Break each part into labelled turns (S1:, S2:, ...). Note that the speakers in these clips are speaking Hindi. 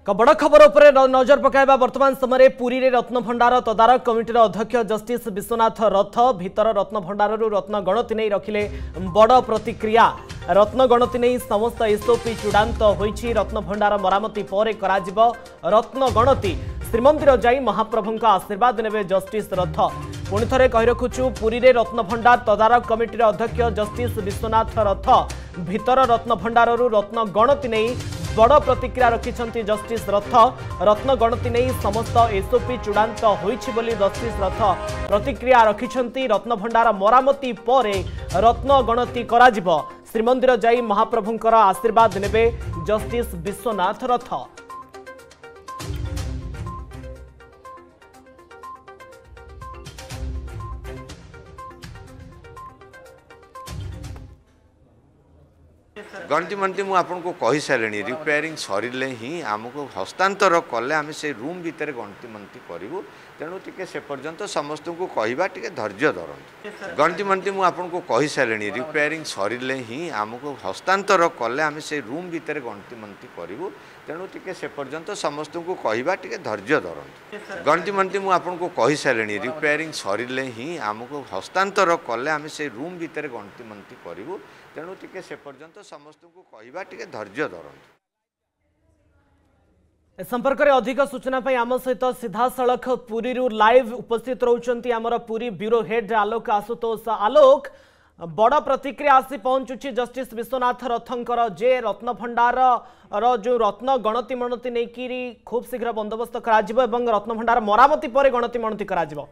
S1: बड़ खबर उपरे नजर पकाइबा वर्तमान समय पुरी रे रत्न भंडार तदारक कमिटीर अध्यक्ष जस्टिस विश्वनाथ रथ भीतर रत्न भंडार रत्न गणति नहीं रखिले बड़ प्रतिक्रिया। रत्न गणति नहीं समस्त एसओपी चूड़ांत होईछि। रत्न भंडार मरामती पर कराजिबो रत्न गणति। श्रीमंदिर जाई महाप्रभुंक आशीर्वाद नेबे जस्टिस रथ। पुणी थे कही रखुचु पुरी रे रत्न भंडार तदारक कमिटीर अध्यक्ष जस्टिस विश्वनाथ रथ भीतर रत्न भंडार रत्न गणति नहीं बड़ प्रतिक्रिया रखिछंती जस्टिस रथ। रत्न गणति नहीं समस्त एसओपी चूड़ांत होईछि बोली जस्टिस रथ प्रतिक्रिया रखिछंती। रत्न भंडार मरामती पर रत्न गणति कराजिबो। श्रीमंदिर जाई महाप्रभुंकर आशीर्वाद नेबे जस्टिस विश्वनाथ रथ।
S2: गणति मंत्री मुझे कही सारे रिपेयरिंग सरिले ही आमको हस्तांतर कले आम से रूम भितर गणति मंत्री करूँ। तेणु टी से पर्यंत समस्त को कहवा टे धैर्य धरतु। गणति मंत्री मुझे कही सारे रिपेयरिंग सरिले ही आमको हस्तांतर कले आम से रूम भितर गणति मंत्री करूँ। तेणु टी से पर्यंत समस्त को कहवा टे धैर्य धरतु। गणति मंत्री मुझे कही सारे रिपेयरिंग सरिले ही आमको हस्तांतर कले आम से रूम भितर गणति मंत्री करूँ। तेणु टी से पर्यंत समस्त को कहवा टे धैर्य धरतु।
S1: संपर्क में अधिक सूचना आम सहित सीधा सड़क पुरी लाइव उपस्थित रोचंती आमर पुरी ब्यूरो हेड आलोक आशुतोष। आलोक बड़ प्रतिक्रिया आसी पहुंचुची जस्टिस विश्वनाथ रथंकर जे रत्न भंडार जो रत्न गणति मणति नहीं खूब शीघ्र बंदोबस्त करा एवं रत्न भंडार मरामती पर गणति मणति करा।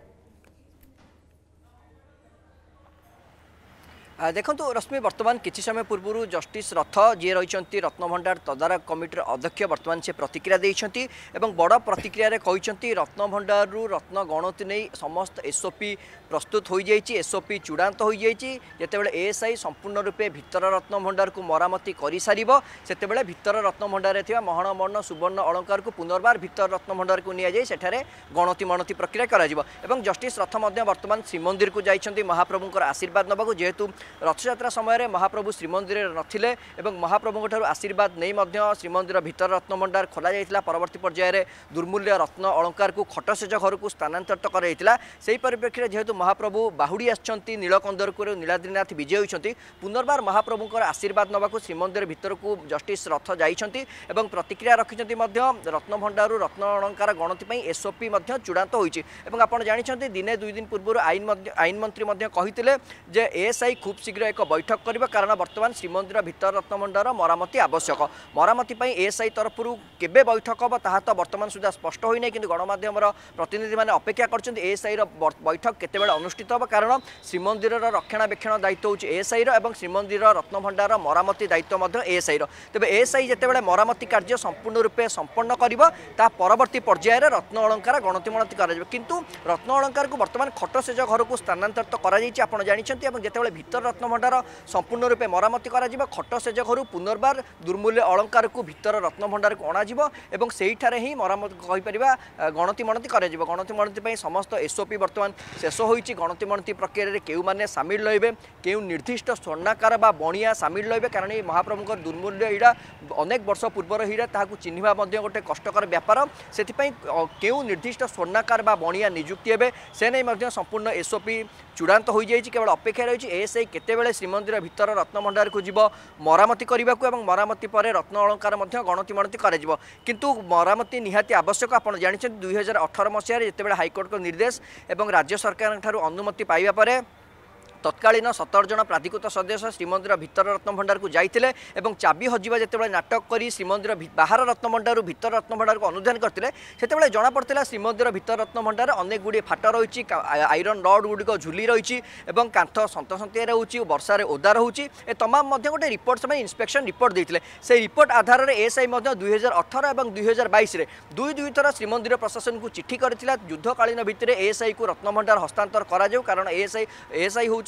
S3: देखो रश्मि वर्तमान किसी समय पूर्व जस्टिस रथ जी रही रत्न भंडार तदारक कमिटीर अध्यक्ष वर्तमान से प्रतिक्रिया देइछंती एवं बड़ प्रतिक्रिया कहते रत्न भंडार रत्न गणति नहीं समस्त एसओपी प्रस्तुत हो जाइए। एसओपी चूड़ांत हो जाइए। जितेबाला एएसआई संपूर्ण रूपे भितर रत्न भंडार को मरामती कर सार से भितर रत्न भंडार मरण वर्ण सुवर्ण अलंकार को पुनर्बार भितर रत्न भंडार को नियाई सेठारे गणति मणति प्रक्रिया करा। जस्टिस रथ वर्तमान श्रीमंदिर को जाइछंती महाप्रभुंकर आशीर्वाद नबाकू। जेहेतु रथयात्रा समय महाप्रभु श्रीमंदिर नथिले एवं महाप्रभु ठारू आशीर्वाद नहीं श्रीमंदिर भितर रत्न भंडार खोल जाइए। परवर्ती पर्यायर दुर्मूल्य रत्न अलंकार को खटसेज घर को स्थानांतरित कराइला। से परिप्रेक्षी जेहेतु महाप्रभु बाहुड़ी आसछंती नीलकंदर को नीलाद्रीनाथ विजय होती पुनर्बार महाप्रभुंकर आशीर्वाद नबाकू श्रीमंदिर भितर को जस्टिस रथ जाइछंती एवं प्रतिक्रिया रखिछंती रत्न भंडार रत्न अलंकार गणति एसओपी चूड़ांत होइछि। एवं आपण जानिछंती दिने दुई दिन पूर्व आईन मंत्री कहिथिले जे एएसआई खूब शीघ्र एक बैठक करबा कारण वर्तमान श्रीमंदिर भितर रत्न भंडार मरामती आवश्यक। मरामती एएसआई तरफ केबे बैठक हम ताहा तो वर्तमान सुधा स्पष्ट होई नै किंतु गणमाध्यम प्रतिनिधि माने अपेक्षा करछन्ती एएसआई बैठक केतेबेले अनुष्ठित होबा कारण श्रीमंदिर रक्षणाबेक्षण दायित्व होछि एएसआई एवं श्रीमंदिर रत्न भंडार मरामती दायित्व मध्य एएसआई तेबे एएसआई जेतेबेले मरामती कार्य संपूर्ण रूपे संपन्न करिबो ता परवर्ती पर्यायर रत्न अलंकार गणति मणति कराजिबो। किंतु रत्न अलंकार को वर्तमान खटसेज घर को स्थानांतरित करा जाइछि। आपण जानिछन्ती एवं जेतेबेले भितर रत्न भंडार संपूर्ण रूपे मरामती करा खटसेज घर पुनर्बार दुर्मूल्य अलंकार को भितर रत्न भंडार को अणाजिबो एवं सेहिठारे ही मरामती कहि परिबा गणति मणति कराजिबो। गणति मणति पई समस्त एसओपी वर्तमान शेष होइछि। गणति मणति प्रक्रिया रे केउ माने शामिल रहिबे केउ निर्दिष्ट स्वर्णाकार बा बणिया शामिल रहिबे कारण ए महाप्रभुकर दुर्मूल्य हीरा अनेक वर्ष पूर्वर हीरा ताहाकू चिन्हिबा मध्ये गोटे कष्टकर व्यापार सेति पई केउ निर्दिष्ट स्वर्णाकार बा बणिया नियुक्ति हेबे से नै मध्ये संपूर्ण एसओपी चूड़ांत हो जाइए। केवल अपेक्षा रही एएसआई केतेबेले श्रीमंदिर भितर रत्न भंडार को जीव मरामती करने को एवं मरामती पर रत्न अलंकार गणति मणति कर किंतु मरामती निहाती आवश्यक। आप जानते 2018 मसीह जितेबाला हाइकोर्ट को निर्देश एवं राज्य सरकार ठारू अनुमति पाइबा परे तत्कालीन 17 जन प्राधिकृत सदस्य श्रीमंदिर भितर रत्न भंडार को जाइतिले एवं चाबी हजिबा जेतेबेले नाटक करी श्रीमंदिर बाहर रत्न भंडार भितर रत्न भंडार को अनुधान करते सेतेबेले जना पड़ता श्रीमंदिर भितर रत्न भंडार अनेक गुड़ी फाट रही आयरन रड गुड़िक झुली रही और कांथ सन्तसंतिया रोचे वर्षा ओदा रोचे ए तमाम गोटे रिपोर्ट से इन्स्पेक्शन रिपोर्ट देते से रिपोर्ट आधार में एएसआई 2018 और 2022 दुई थर श्रीमंदिर प्रशासन को चिठी करथिला युद्धकालीन भितर एएसआई को रत्न भंडार हस्तांतर करा कारण एएसआई हूँ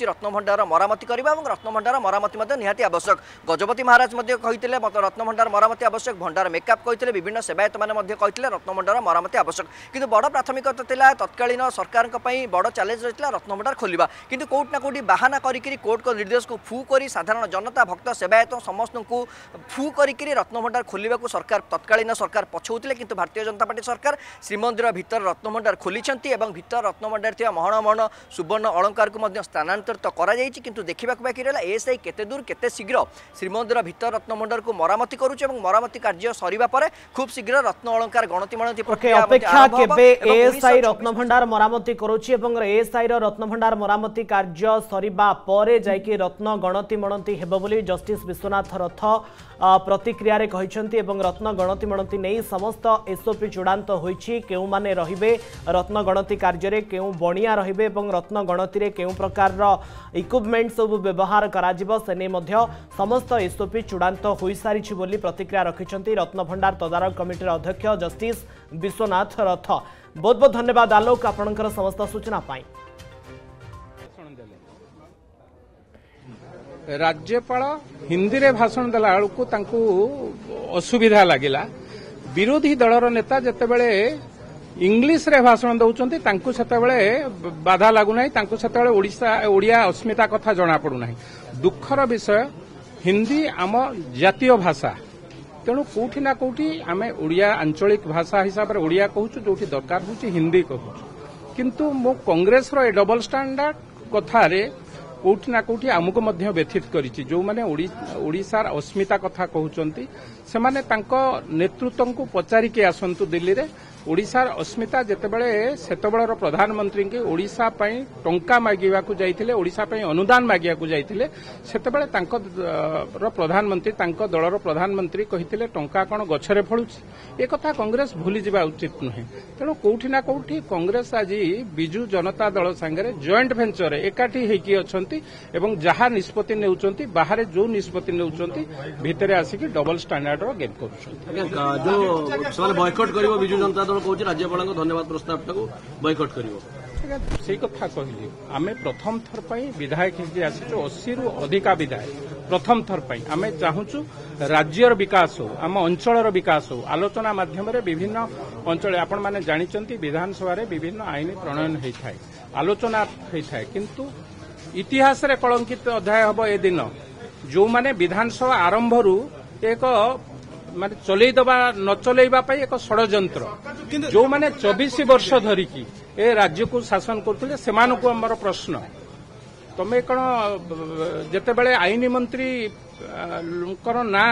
S3: रत्नभंडार मरामती करबा और रत्नभंडार मरामती मध्ये निहाती आवश्यक। गजपति महाराज मध्ये कहिथिले रत्नभंडार मरामती आवश्यक, भंडार मेकअप कहिथिले, विभिन्न सेवायत माने मध्ये कहिथिले रत्नभंडार मरामती आवश्यक। किंतु बड़ प्राथमिकता थिला तत्कालीन सरकार पई बड़ चैलेंज रहितला रत्नभंडार खोलिबा, किंतु कोर्ट ना कोटी बहाना करिकरी कोर्ट को निर्देश को फू करी साधारण जनता भक्त सेवायत समस्त को फू करिकरी रत्नभंडार खोलिबा को सरकार तत्कालीन सरकार पछौतिले। किंतु भारतीय जनता पार्टी सरकार श्रीमंदिर भितर रत्नभंडार खोलिछंती एवं भितर रत्नभंडार थिया महण महण सुवर्ण अलंकार को मध्ये स्थानांतरित करा जायछि। किंतु देखिबा बाकी रहला एएसआई केते दूर केते शीघ्र श्रीमंदिर भितर रत्नभंडार को मरामती करूछ एवं मरामती कार्य सरीबा परे खूब शीघ्र रत्न अलंकार गणति मणति प्रक्रिया
S1: अपेक्षा केबे एएसआई रत्नभंडार मरामती करूछि एवं एएसआई रत्नभंडार मरामती कार्य सरीबा परे जायकि रत्न गणति मणति हेबो बोली जस्टिस विश्वनाथ रथ प्रतिक्रिया रे कहिसंती एवं रत्न गणति मणति नै समस्त एसओपी चूड़ांत होईछि। केउ माने रहिबे रत्न गणति कार्य रे, केउ बणिया रहिबे एवं रत्न गणति रे केउ प्रकार रो इक्विपमेंट सब व्यवहार करा जिवो से नै मध्य समस्त एसओपी चूड़ांत होई सारिछि बोली प्रतिक्रिया रखिसंती रत्नभंडार तदारक कमिटीर अध्यक्ष जस्टिस विश्वनाथ रथ। बहुत बहुत धन्यवाद आलोक आपनकर समस्त सूचना पाई।
S4: राज्यपाल हिंदी रे भाषण देला बेलू तांकू असुविधा लगिला। विरोधी दलर नेता जेतेबेले इंग्लिश रे भाषण दउचंती तांकू सेतेबेले बाधा लागु नाही, तांकू सेतेबेले ओडिया अस्मिता कथा जणा पडु नाही। दुखर विषय हिंदी आम जातीय भाषा, तेणु कोठी ना कोठी आमे ओडिया आंचलिक भाषा हिसाब रे ओडिया कहूछु, जोठी दरकार होची हिंदी कहूछु। किंतु मो कांग्रेस रो डबल स्टैंडर्ड कथा रे कोठी ना कोठी आमको मध्य व्यथित करिछि। जो माने ओडिशार अस्मिता कथा कहउचंती से माने तांको नेतृत्व को पचारि के आसंतु दिल्ली रे। ओडिशार अस्मिता जेतेबेले सेतेबेलर प्रधानमंत्री के ओडिशा पई टंका मागिबा को जाइथिले, ओडिशा पई अनुदान मागिया को जाइथिले, सेतेबेले तांको प्रधानमंत्री तांको दलर प्रधानमंत्री कहिथिले टंका कोन गछरे फळुछि। ए कथा कांग्रेस भूली जिबा उचित नहे। तेणु कोठी ना कोठी कांग्रेस आज बिजू जनता दल संगे जॉइंट वेंचर एकाठी हेकी अछंती एवं जहा निष्पत्ति नेउचंती बाहर जो निष्पत्ति नेउचंती भितरे आसिकी डबल स्टैंडर्ड रो गेम करूछंती।
S5: जो सवाल बॉयकॉट करिवो बिजू जनता दल कहूँ राज्यपाल को धन्यवाद प्रस्ताव टाक बॉयकॉट करिवो
S4: से कथा कहली। आमे प्रथम थर पई विधायक हिसाब आसीचु 80 रु अधिका विधायक प्रथम थर पई आमे चाहूचु राज्यर विकास हो, आम अंचलर विकास हो। आलोचना माध्यम रे विभिन्न अंचल आपण माने जानिचंती विधानसभा रे विभिन्न आईन प्रणयन होई थाए, आलोचना होई थाए, किंतु इतिहास रे कलंकित अध्याय हबो ए दिन जो माने विधानसभा आरंभ रु एक माने चलै दबा न चलैबा पई एक षडयंत्र जो माने 24 वर्ष धरिकी ए राज्य को शासन करथले सेमानको हमर प्रश्न तमे कोन जेतेबेले आईन मंत्री कर ना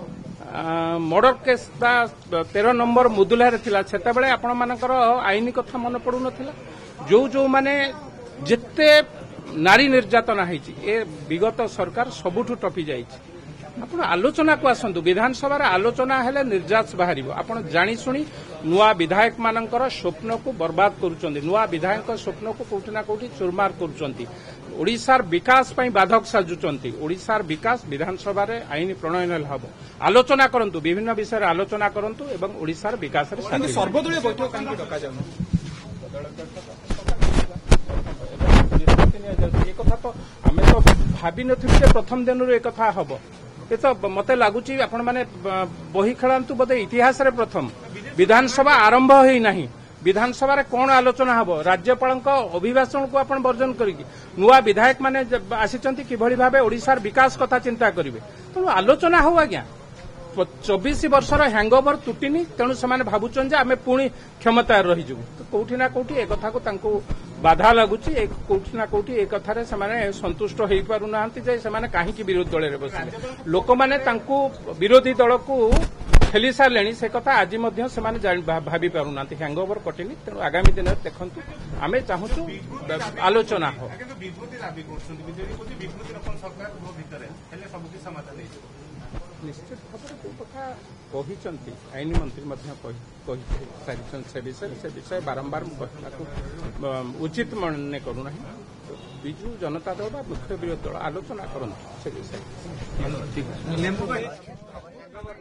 S4: मर्डर केस 13 नंबर मुदुलारे थिला सेतेबेले आपण मानकर आईन कथा मन पडु नथिला। जो माने जेते नारी निर्यातना होईची ए विगत सरकार सबुठु टपी जाईची। आपण आलोचना को आसंतु विधानसभा आलोचना हेले निर्यास बाहर आपण जानी सुनी नुआ विधायक मानकर स्वप्न को बर्बाद करुचंती, नुआ विधायक स्वप्न को कोठी ना कोठी चुरमार करुचंती, ओडिशार विकास पई बाधक साजुचंती। ओडिशार विकास विधानसभा रे आईन प्रणयन हबो, आलोचना करंतु, विभिन्न विषय आलोचना करंतु एवं ओडिशार विकास रे
S5: सर्वदलीय बैठक कांकी डका जाउ
S4: ए कथा तो आमे तो भाबी नथिबे प्रथम दिन रे ए कथा हबो। ये तो मते लागुची आपण माने बही खेलांतु बोधे इतिहास रे प्रथम विधानसभा आरंभ होई नाही। विधानसभा रे कोन आलोचना हबो? राज्यपाल अभिभाषण को आपण वर्जन करिकी नुआ विधायक माने आसीचंती किभଳି भाबे ओडिशार विकास कथा चिंता करिवे। तेणु आलोचना हो आज्ञा 24 वर्षर हैंगओवर तुटिनी, तेणु से भावुचन जे आमे पुणी क्षमता रही जु। तो कोठी ना कोठी ए कथा को तांको बाधा लागुची, कोठी ना कोठी ए कथारे से संतुष्ट होई पारु नाहंती जे से काहे की विरोधी दल रे बसिले। लोक माने तांको विरोधी दल को ठेली सारलेनी से कथा आज मध्य से भाभी पारु नाहंती। हैंगओवर कटिनी, तेणु आगामी दिन देखंतु आमे चाहूचु आलोचना हो। निश्चित भाव जो कथा कहते आईन मंत्री से विषय बारंबार उचित मन करूना। विजु जनता दल मुख्य विरोधी दल आलोचना करते से विषय।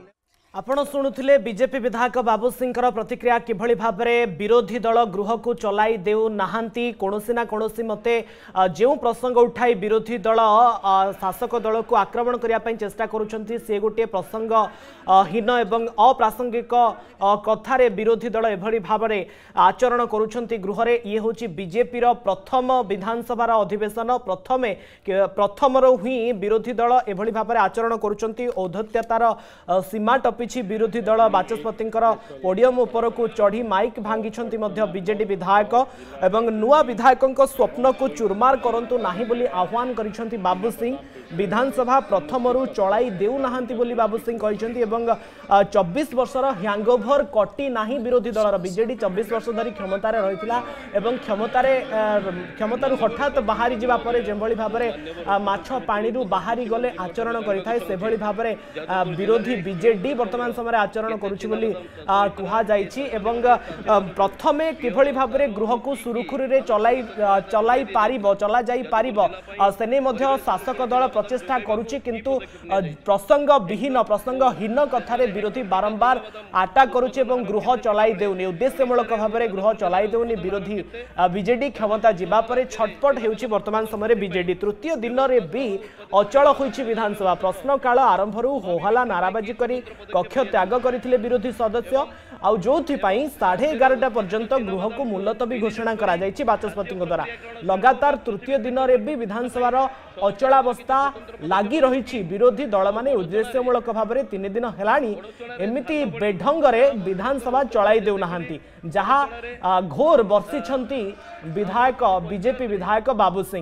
S1: आपण शुणुले बीजेपी विधायक बाबू सिंह प्रतिक्रिया किभली भाव में विरोधी दल गृह को चलाई देउ नाहांती कोनोसी ना कोनोसी मते जो प्रसंग उठाई विरोधी दल शासक दल को आक्रमण करने चेष्टा करुछंती से गोटे प्रसंग हीन एवं अप्रासंगिक कथार विरोधी दल एभली भाव में आचरण करुछंती गृह रे ये होची बीजेपी प्रथम विधानसभा अधिवेशन प्रथम ही विरोधी दल एभली भाव में आचरण करुछंती औद्धत्यतार सीमा टपिछि विरोधी दल बाचस्पति पोडियम उपर को चढ़ी माइक भांगी बीजेडी विधायक एवं नुआ विधायकों स्वप्न को चुरमार करंतु नाही बोली आह्वान करिसेंती बाबू सिंह विधानसभा प्रथमरु चलाई देउ नाहांती बोली बाबू सिंह कहिसेंती एवं 24 वर्षर हैंगओवर कटी नाही विरोधी दलर बीजेडी 24 वर्ष धरी क्षमतार रहितिला एवं क्षमतारु हठात बाहरी जिबा परे जेभली भाबरे माछ पानीरु बाहरी गले आचरण करिथाय सेभली भाबरे विरोधी बीजेडी वर्तमान समय आचरण करुछि बोली कुहा जाइछि एवं प्रथमे किभली भाबरे गृह को सुरुखुरु रे चलाई पारिबो चला जाई पारिबो सेने मध्य शासक दल प्रचेष्टा करुछि किंतु प्रसंगहीन कथारे विरोधी बारंबार अटैक करुछि एवं गृह चलाई देउनी उद्देश्यमूलक भाबरे गृह चलाई देउनी विरोधी बीजेडी क्षमता जिबा परे छटपट हेउछि वर्तमान समय बीजेडी तृतीय दिन रे भी अचल होइछि विधानसभा प्रश्नकाल आरंभरु होहला नाराबाजी करी कक्ष त्याग करथिले विरोधी सदस्य आउ जोथिपाई 11:30 पर्यंत गृह को मुलतवी घोषणा करा जायछि बाचस्पति द्वारा लगातार तृतीय दिन रे भी विधानसभार अचलावस्था लागी रही विरोधी दल माने उद्देश्यमूलक भाव में 3 दिन हेलानी एमिति बेढंग रे विधानसभा चलाई देउ नाहांती जहा घोर बर्षिछंती विधायक बीजेपी विधायक बाबू सिंह।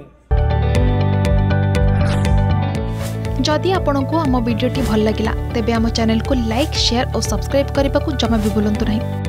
S6: जदि आपंक आम भिडी भल लगा तेब आम चैनल को लाइक शेयर और सब्सक्राइब करने को जमा भी भूलु नहीं।